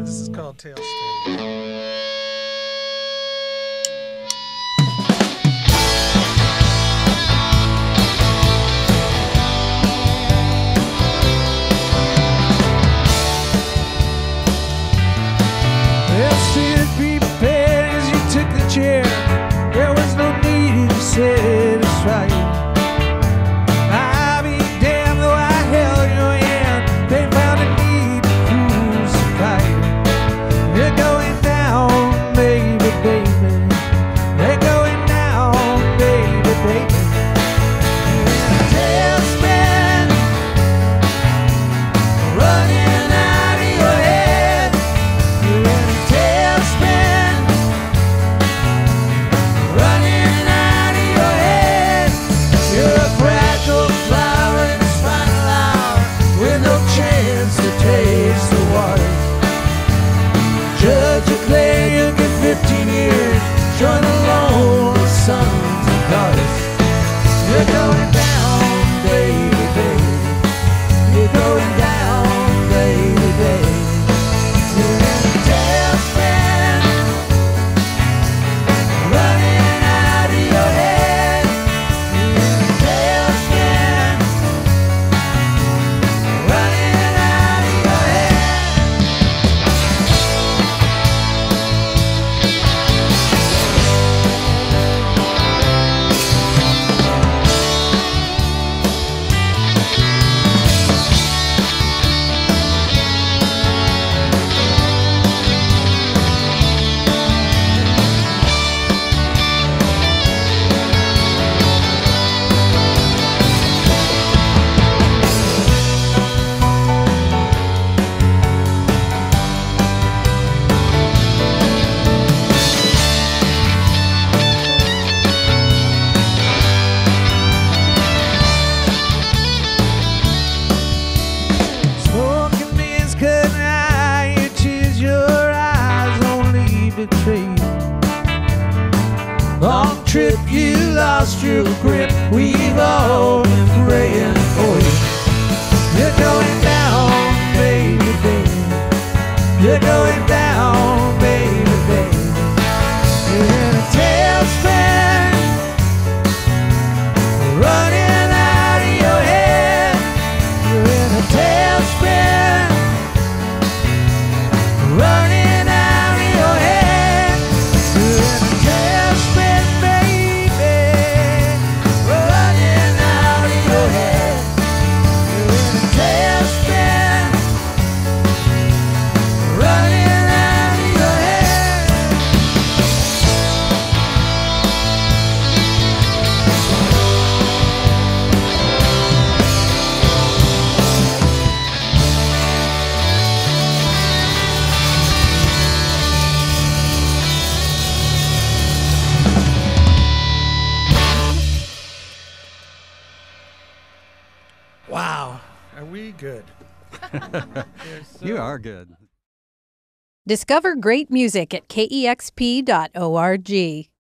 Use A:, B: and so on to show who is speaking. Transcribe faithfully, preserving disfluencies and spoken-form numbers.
A: This is called Tailspin.
B: Chair. There was no need to satisfy you. I'll be damned though I held your hand. They found a need to crucify you. You're going down, baby, baby. They're going down, baby, baby. Tailspin, running out of your head. You're in a tailspin. Taste the water. Judge your clay, you get fifteen years. Join alone with sons and daughters. You're going down, baby, baby. You're going down, baby, baby. You're in a tailspin, running out of your head. You're in a tailspin, running. Long trip, you lost your grip. We've all been praying for you. You're going down, baby, baby. You're going down, baby, baby. You're in a tailspin, running out of your head. You're in a tailspin, running out of your head. You're in a tailspin, baby, running out of your head. You're in a tailspin, running out of your head.
A: Wow. Are we good? So
C: You are good.
D: Discover great music at K E X P dot org.